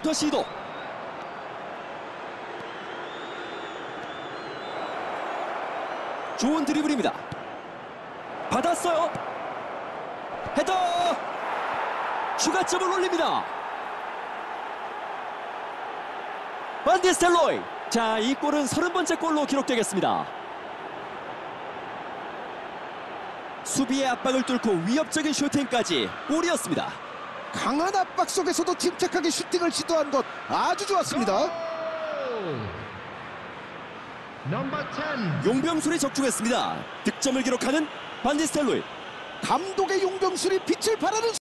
카운터 시도. 좋은 드리블입니다. 받았어요. 헤더. 추가점을 올립니다. 반디스텔로이. 자, 이 골은 30번째 골로 기록되겠습니다. 수비의 압박을 뚫고 위협적인 슈팅까지 골이었습니다. 강한 압박 속에서도 침착하게 슈팅을 시도한 것 아주 좋았습니다. 용병술이 적중했습니다. 득점을 기록하는 반디스텔로이. 감독의 용병술이 빛을 발하는